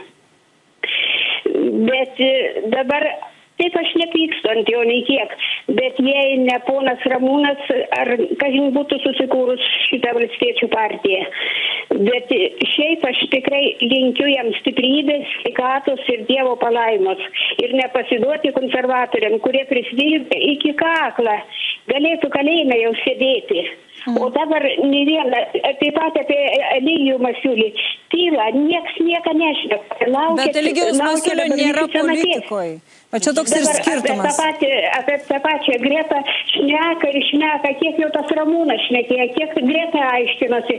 Bet dabar... Taip aš nepykstu ant jo nei kiek, bet jei ne ponas Ramūnas, ar kažin būtų susikūrus šitą valstiečių partiją. Bet šiaip aš tikrai linkiu jam stiprybės, sveikatos ir Dievo palaimos. Ir nepasiduoti konservatoriam, kurie prisidėjo iki kaklą, galėtų kalėjime jau sėdėti. O dabar ne vieną, taip pat apie Eligijų Masiulį. Tyla, nieks nieką nešneka. Bet Eligijaus Masiulio nėra politikoje. O čia toks ir skirtumas. Apie tą pačią Gretą šneka, kiek jau tas Ramūnas šnekėjo, kiek Greta aiškinosi.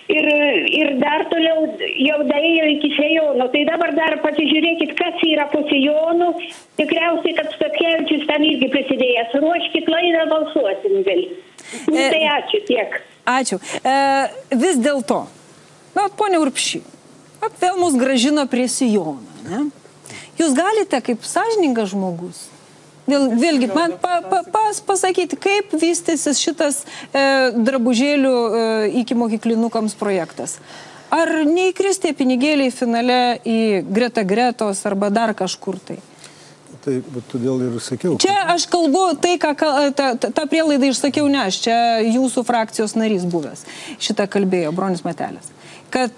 Ir dar toliau jau daėjo iki Sejono. Tai dabar dar pasižiūrėkit, kas yra po Sejonu. Tikriausiai, kad Statkevičius tam irgi prisidėjęs. Ruoškit laidą, balsuosim vėl. Tai ačiū tiek. Ačiū. Vis dėlto, ponia Urbšy, vėl mus grąžino prie Sejono, ne? Jūs galite kaip sąžiningas žmogus, vėlgi, man pasakyti, kaip vystysis šitas drabužėlių iki mokyklinukams projektas. Ar neįkris tie pinigėliai finale į Greta Gretos arba dar kažkur tai? Tai todėl ir sakiau. Čia aš kalbu tai, tą prielaidą išsakiau ne aš, čia jūsų frakcijos narys buvęs. Šitą kalbėjo Bronis Matelis. Kad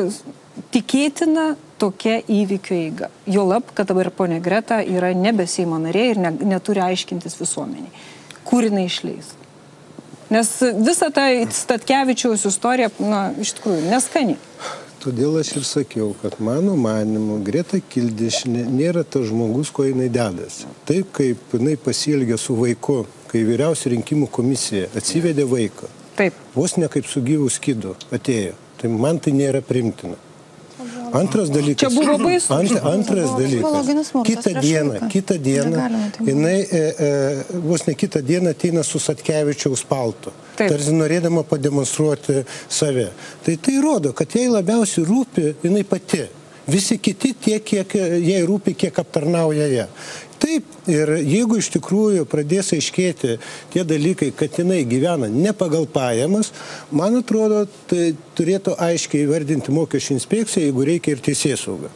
tikėtina tokia įvykių eiga. Juolab, kad dabar ponė Greta yra nebe Seimo narė ir neturi aiškintis visuomeniai. Kur jinai išleis? Nes visa ta Statkevičiaus istorija, iš tikrųjų, neskani. Todėl aš ir sakiau, kad mano manimu Greta Kildišė nėra tas žmogus, ko jinai dedasi. Taip, kaip jinai pasielgė su vaiku, kai vyriausia rinkimų komisija atsivedė vaiką. Taip. Vos ne kaip su gyvu skydu atėjo. Tai man tai nėra primtina. Antras dalykas. Čia buvo baisu. Antras dalykas. Kitą dieną, jinai vos ne kitą dieną ateina su Statkevičiaus paltu. Tarsi norėdama pademonstruoti save. Tai rodo, kad jai labiausiai rūpi jinai pati. Visi kiti tiek, kiek jai rūpi, kiek aptarnauja ją. Taip, ir jeigu iš tikrųjų pradės aiškėti tie dalykai, kad jinai gyvena ne pagal pajamas, man atrodo, tai turėtų aiškiai įvardinti mokesčių inspekciją, jeigu reikia ir teisėsaugą.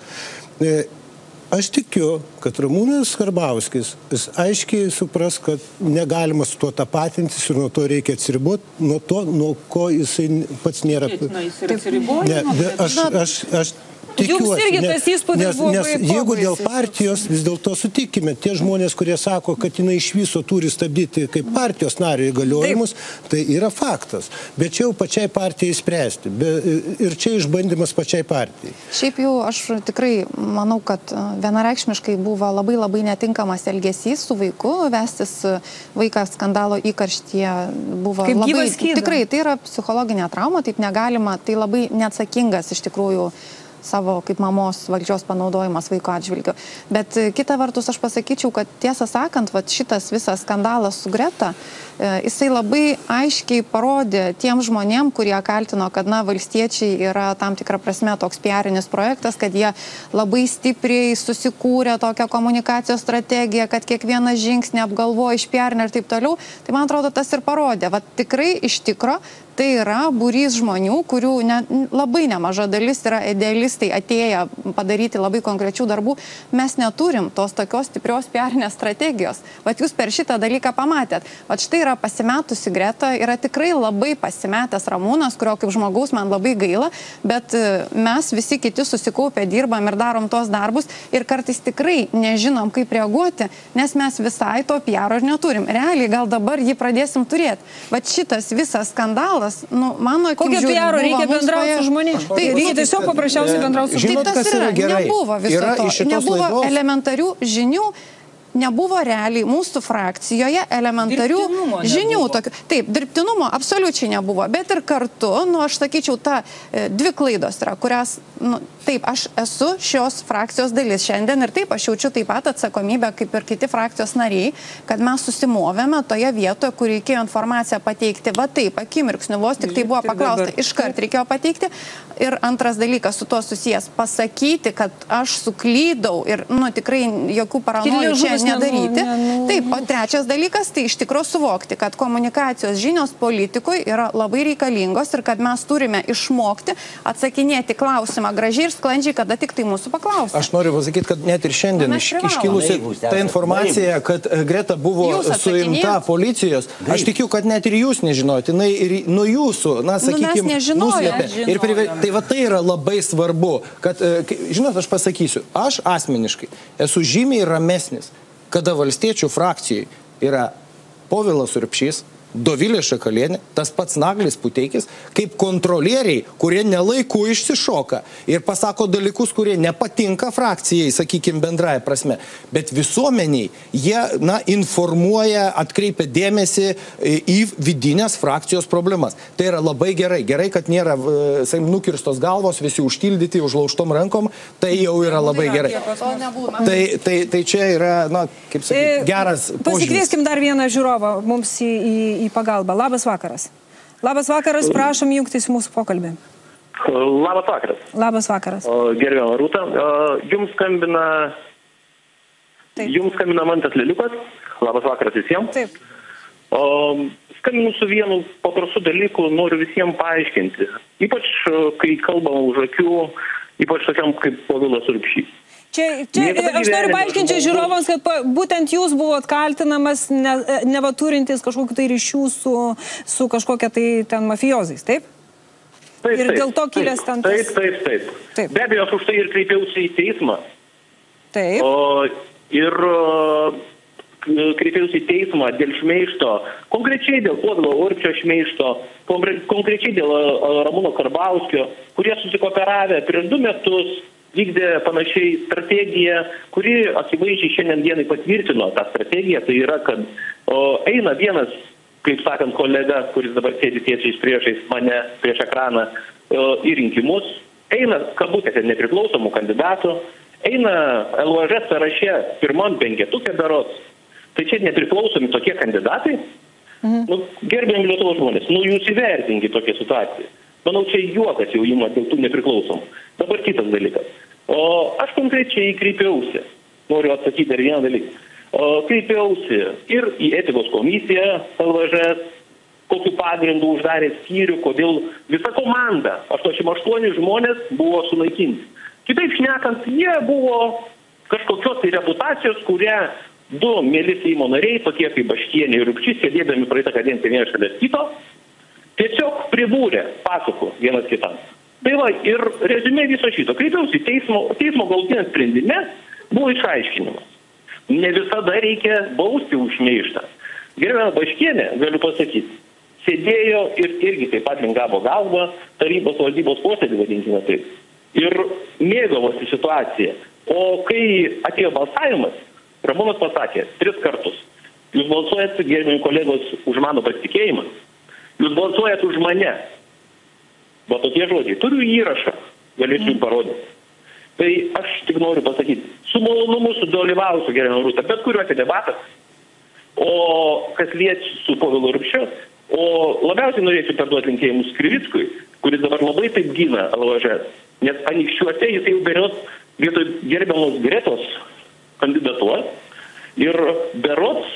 Aš tikiu, kad Ramūnas Karbauskis aiškiai supras, kad negalima su tuo tapatintis ir nuo to reikia atsiriboti, nuo to, nuo ko jisai pats nėra. Aš Jums irgi tas įspūdis buvo nes jeigu dėl partijos, vis dėlto sutikime, tie žmonės, kurie sako, kad jinai iš viso turi stabdyti kaip partijos nario įgaliojimus, tai yra faktas. Bet čia jau pačiai partijai spręsti. Ir čia išbandymas pačiai partijai. Šiaip jau aš tikrai manau, kad vienareikšmiškai buvo labai netinkamas elgesys su vaiku, vestis vaiką skandalo įkarštyje buvo kaip labai... Skyda. Tikrai, tai yra psichologinė trauma, taip negalima, tai labai neatsakingas iš tikrųjų savo kaip mamos valdžios panaudojimas vaiko atžvilgiu. Bet kita vertus aš pasakyčiau, kad tiesą sakant, šitas visas skandalas su Greta, jisai labai aiškiai parodė tiem žmonėm, kurie kaltino, kad, valstiečiai yra tam tikrą prasme toks PR-inis projektas, kad jie labai stipriai susikūrė tokią komunikacijos strategiją, kad kiekvieną žingsnį apgalvoja iš PR-inį ir taip toliau. Tai man atrodo, tas ir parodė. Vat tikrai iš tikro tai yra būrys žmonių, kurių labai nemaža dalis yra idealistai atėję padaryti labai konkrečių darbų. Mes neturim tos tokios stiprios PR-inės strategijos. Vat jūs per šitą dalyką pamatėt. Vat štai yra pasimetusi Greta, yra tikrai labai pasimetęs Ramūnas, kurio kaip žmogaus man labai gaila, bet mes visi kiti susikaupę dirbam ir darom tos darbus ir kartais tikrai nežinom, kaip reaguoti, nes mes visai to PR-o ir neturim. Realiai gal dabar jį pradėsim turėti. Vat šitas visas skandalas, mano akim žiūrint, kokio PR-o reikia bendrauti su žmonėmis? Tai reikia tiesiog paprasčiausiai bendrauti su žmonėmis. Žinot, kas yra gerai? Nebuvo viso to. Nebuvo elementarių žinių. Nebuvo realiai mūsų frakcijoje elementarių žinių. Taip, dirbtinumo absoliučiai nebuvo, bet ir kartu, aš sakyčiau, dvi klaidos yra, kurias, taip, aš esu šios frakcijos dalis šiandien ir taip, aš jaučiu taip pat atsakomybę, kaip ir kiti frakcijos nariai, kad mes susimovėme toje vietoje, kur reikėjo informaciją pateikti, va taip, akimirksniu, vos tik tai buvo paklausta, iškart reikėjo pateikti. Ir antras dalykas su tuo susijęs, pasakyti, kad aš suklydau ir, tikrai jokių paranojų čia nedaryti. Taip, o trečias dalykas, tai iš tikrųjų suvokti, kad komunikacijos žinios politikui yra labai reikalingos ir kad mes turime išmokti atsakinėti klausimą gražiai ir sklandžiai, kada tik tai mūsų paklausia. Aš noriu pasakyti, kad net ir šiandien iškilusi ta informacija, kad Greta buvo suimta policijos, aš tikiu, kad net ir jūs nežinojate, jinai ir nuo jūsų, sakykime, nuslėpė. Tai va tai yra labai svarbu, kad, žinot, aš pasakysiu, aš asmeniškai esu žymiai ramesnis, kada valstiečių frakcijai yra Povilas Urbšys, Dovilė Šakalienė, tas pats Naglis Puteikis, kaip kontrolieriai, kurie nelaiku išsišoka ir pasako dalykus, kurie nepatinka frakcijai, sakykime, bendraja prasme. Bet visuomeniai jie, informuoja, atkreipia dėmesį į vidinės frakcijos problemas. Tai yra labai gerai. Gerai, kad nėra nukirstos galvos, visi užtildyti, užlaužtom rankom, tai jau yra labai gerai. Tai čia yra, kaip sakyti, geras požiūris. Pasikvieskim dar vieną žiūrovą mums į pagalbą. Labas vakaras. Labas vakaras, prašom jungtis į mūsų pokalbį. Labas vakaras. Labas vakaras. Gerbiama Rūta, jums skambina Mantas Leliukas. Labas vakaras visiems. Taip. Skambinu su vienu paprastu dalyku, noriu visiems paaiškinti. Ypač, kai kalbam už akių, ypač tokiam kaip Povilas Urbšys. Čia aš noriu paaiškinti žiūrovams, kad būtent jūs buvot kaltinamas neva turintis kažkokiu tai ryšių su kažkokia tai ten mafijozais, taip? Taip. Ir dėl to kilęs ten... Taip. Be abejo, aš už tai ir kreipiausi į teismą. Taip. Ir kreipiausi į teismą dėl šmeižto, konkrečiai dėl Povilo Urbšio šmeižto, konkrečiai dėl Ramūno Karbauskio, kurie susikooperavę prieš 2 metus vykdė panašiai strategiją, kuri akivaizdžiai šiandien dienai patvirtino tą strategiją. Tai yra, kad eina vienas, kaip sakant, kolega, kuris dabar sėdi tiesiais priešais mane, prieš ekraną, į rinkimus, eina kabutėse nepriklausomų kandidatų, eina LOŽ sąraše pirmam 5-tuke berods. Tai čia nepriklausomi tokie kandidatai. Gerbiami Lietuvos žmonės, jūs įvertinkite tokią situaciją. Manau, čia juokas jau ima dėl tų nepriklausomų. Dabar kitas dalykas. Aš konkrečiai kreipiausi, noriu atsakyti dar vieną dalyką. Kreipiausi ir į etikos komisiją LVŽ, kokiu pagrindu uždarė skyrių, kodėl visa komanda, 88 žmonės buvo sunaikinti. Kitaip šnekant, jie buvo kažkokios tai reputacijos, kurią 2 mėly Seimo nariai, tokie kaip Baškienė ir Urbšys, sėdėdami praeitą kadenciją vienas šalia kito, tiesiog pribūrė pasakų vienas kitam. Tai va, ir reziumė viso šito. Kreipiausi teismo galutinė sprendime buvo išaiškinimas. Ne visada reikia bausti už šmeižtą. Gerbiama Baškienė, galiu pasakyti, sėdėjo ir irgi taip pat lingavo galvą tarybos valdybos posėdį, vadinkime taip. Ir mėgavosi situacija. O kai atėjo balsavimas, Ramūnas pasakė 3 kartus. Jūs balsuojat, gerbiami kolegos, už mano pasitikėjimą. Jūs balsuojat už mane. Va tokie žodžiai. Turiu įrašą, galėčiau jums parodyti. Tai aš tik noriu pasakyti, su malonumu sudalyvausiu, gerbiama Rūta, bet kuriuose debatuose. o kas liečia su Povilu Urbšiu, o labiausiai norėčiau perduoti linkėjimus Krivickui, kuris dabar labai taip gina LVŽ, nes Anykščiuose jis jau berods vietoj gerbiamos Gretos kandidatuos ir berods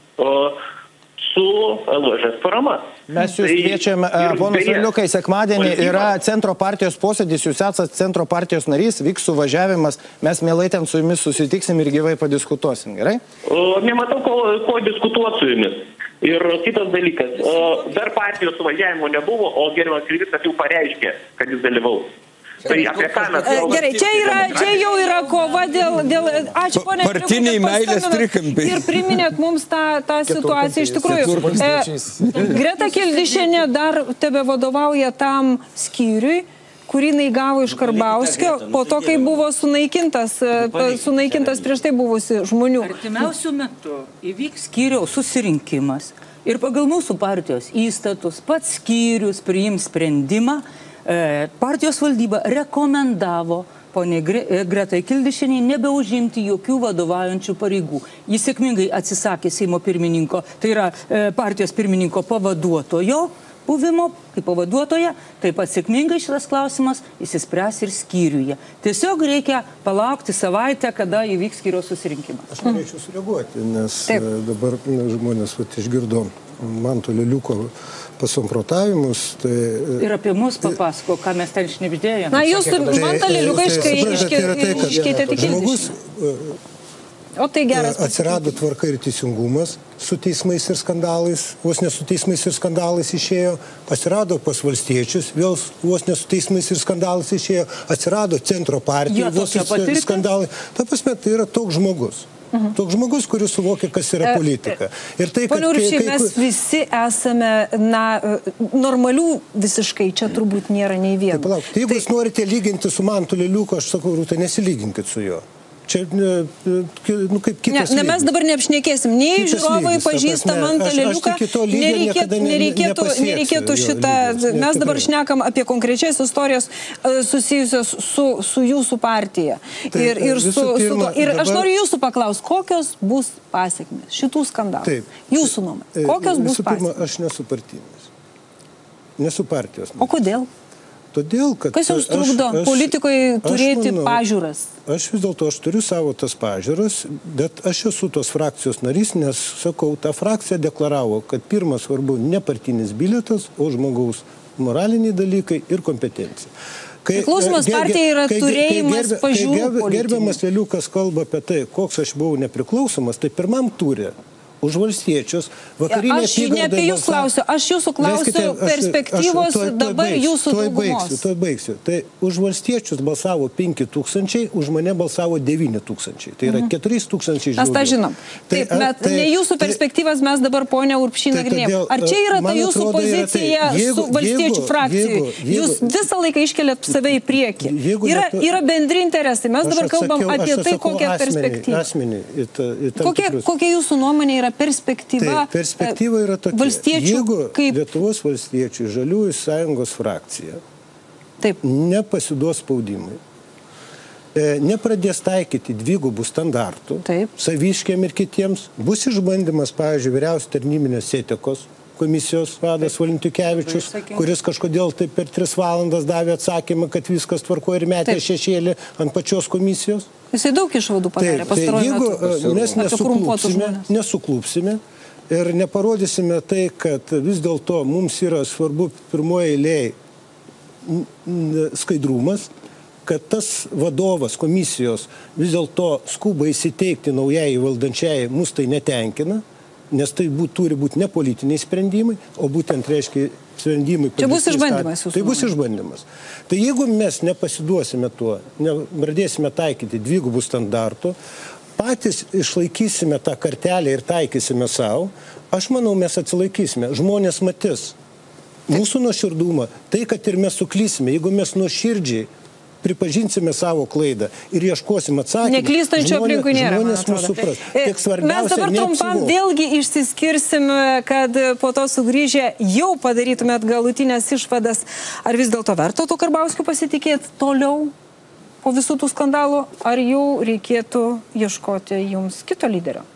su LVŽ parama. Mes jūs kviečiam, ponas Viliukai, sekmadienį yra centro partijos posėdis, jūs esate centro partijos narys, vyks suvažiavimas, mes mielai ten su jumis susitiksim ir gyvai padiskutuosim, gerai? Nematau, ko diskutuoti su jumis. Ir kitas dalykas, dar partijos suvažiavimo nebuvo, o gerbiamas Krivickas jau pareiškė, kad jis dalyvaus. Tai apie ką mes kalbame? Gerai, čia jau yra kova dėl ačiū, ponė, partiniai meilės trikampiai. Ir priminėt mums tą situaciją iš tikrųjų. Greta Kildišienė dar tebe vadovauja tam skyriui, kurį jinai gavo iš Karbauskio, po to, kai buvo sunaikintas prieš tai buvusi žmonių. Artimiausių metų įvyks skyriaus susirinkimas ir pagal mūsų partijos įstatus pats skyrius priims sprendimą. Partijos valdyba rekomendavo poniai Gretai Kildišienei nebeužimti jokių vadovaujančių pareigų. Jis sėkmingai atsisakė Seimo pirmininko, tai yra partijos pirmininko pavaduotojo buvimo kaip pavaduotoja, taip pat sėkmingai šitas klausimas įsispręs ir skyriuje. Tiesiog reikia palaukti savaitę, kada įvyks skyriaus susirinkimas. Aš norėčiau sureaguoti, nes dabar žmonės išgirdo Manto Leliuko pasamprotavimus. Tai... Ir apie mus papasako, ką mes ten šnibždėjome. Na, jūs Mantą Leliuką iškeitėte tik žmogus. O tai geras. Atsirado Tvarka ir teisingumas su teismais ir skandalais, vos ne su teismais ir skandalais išėjo, atsirado pas valstiečius, vėl vos ne su teismais ir skandalais išėjo, atsirado centro partija, vos ne skandalai. Ta prasme, tai yra toks žmogus. Toks žmogus, kuris suvokia, kas yra politika. Pone Urbšiai, mes visi esame, normalių visiškai, čia turbūt nėra nei vieno. Palauk, jeigu jūs norite lyginti su Mantu Leliuku, aš sakau, tai nesilyginkit su juo. Čia, kaip kitas lygis. Mes dabar neapšnekėsim. Nei žiūrovai pažįsta Mantą Leliuką, nereikėtų šitą... Mes dabar šnekam apie konkrečias istorijas susijusios su jūsų partija. Ir aš noriu jūsų paklausti, kokios bus pasiekmes šitų skandalų? Jūsų nuomonė. Kokios bus pasiekmes? Aš nesu partinis. Nesu partijos. O kodėl? Todėl, kad... Kas jums trukdo politikoje turėti pažiūras? Aš vis dėlto turiu savo tas pažiūras, bet aš esu tos frakcijos narys, nes, sakau, ta frakcija deklaravo, kad pirmas svarbu ne partinis bilietas, o žmogaus moraliniai dalykai ir kompetencija. Priklausomas partija yra turėjimas pažiūrų politinių. Gerbiamas Leliukas kalba apie tai, koks aš buvau nepriklausomas, tai pirmam turė. Už valstiečius, vakarinė apygarda... Aš ne apie jūs klausiu, aš jūsų klausiu perspektyvos dabar jūsų daugumos. Tuoj baigsiu. Tai už valstiečius balsavo 5 000, už mane balsavo 9 000. Tai yra 4 000 žiūrų. Mes tą žinom. Taip, bet ne jūsų perspektyvas mes dabar, ponia Urbšy, nagrinėjame. Ar čia yra ta jūsų pozicija su valstiečių frakcijai? Jūs visą laiką iškeliat save į priekį. Yra bendri interesai. Mes dabar kalbam apie tai, kokią perspektyvą. Kokia jūsų nuomonė yra perspektyva yra tokia. Valstiečių jeigu kaip... Lietuvos valstiečių Žaliųjų sąjungos frakcija nepasiduos spaudimui, nepradės taikyti dvigubų standartų saviškiam ir kitiems, bus išbandymas, pavyzdžiui, vyriausios tarnybinės etikos komisijos vadas Valintukevičius, kuris kažkodėl taip per 3 valandas davė atsakymą, kad viskas tvarko ir metė šešėlį ant pačios komisijos. Jisai daug išvadų padarė pastaruoju metu. Jeigu mes nesuklupsime ir neparodysime tai, kad vis dėlto mums yra svarbu pirmoje eilėje skaidrumas, kad tas vadovas komisijos vis dėlto skuba įsiteikti naujai valdančiai, mus tai netenkina, nes tai turi būti ne politiniai sprendimai, o būtent, reiškia, sprendimai... Čia bus išbandymas jūsų. Tai bus išbandymas. Tai jeigu mes nepasiduosime tuo, nepradėsime taikyti dvigubų standartų, patys išlaikysime tą kartelę ir taikysime savo, aš manau, mes atsilaikysime. Žmonės matys mūsų nuoširdumą, tai, kad ir mes suklysime, jeigu mes nuoširdžiai pripažinsime savo klaidą ir ieškosim atsakymą. Neklystančių aplinkui nėra, žmonės mūsų supras. Mes dabar trumpam vėlgi išsiskirsim, kad po to sugrįžę jau padarytumėt galutinės išvadas. Ar vis dėlto verta to Karbauskiu pasitikėti toliau po visų tų skandalų, ar jau reikėtų ieškoti jums kito lyderio?